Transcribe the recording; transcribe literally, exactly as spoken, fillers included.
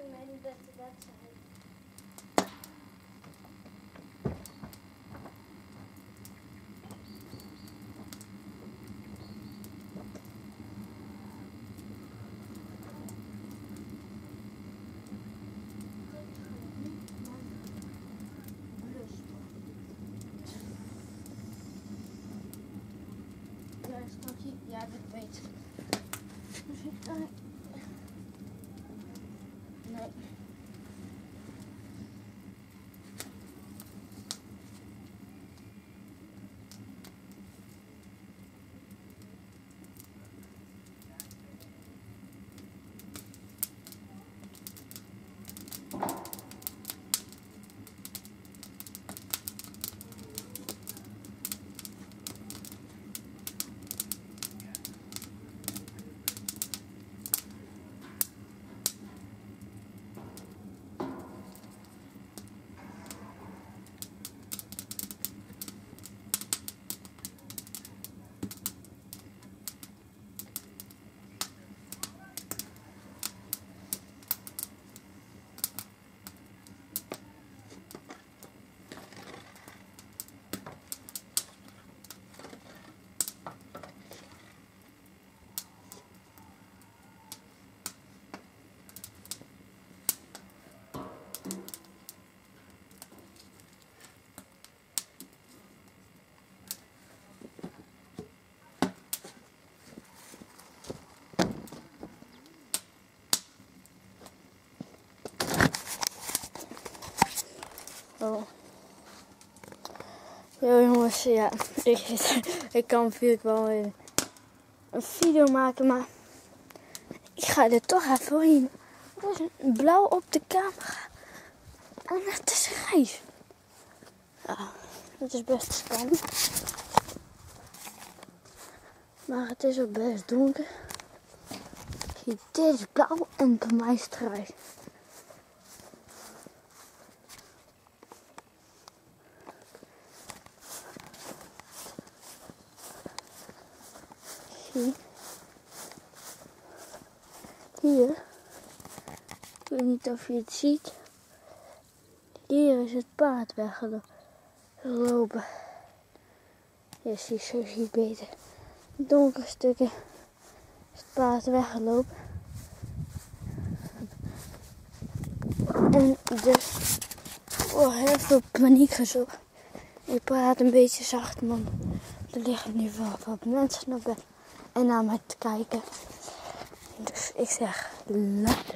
mijn beste wedstrijd. Ja, dat weet ik. Nee. Oh. Yo jongens, ja, ik, ik kan natuurlijk wel een, een video maken, maar ik ga er toch even heen. Er is een blauw op de camera en het is grijs. Ja, dat is best spannend. Maar het is ook best donker. Dit is blauw en bij mij is het grijs. Hier, ik weet niet of je het ziet, hier is het paard weggelopen. Ja, zie, zo zie je het beter. Donkere stukken is het paard weggelopen. En dus, oh, heel veel paniek gezocht. Ik praat een beetje zacht, man. Er liggen nu wel wat mensen naar bed en naar mij te kijken. Dus ik zeg, laat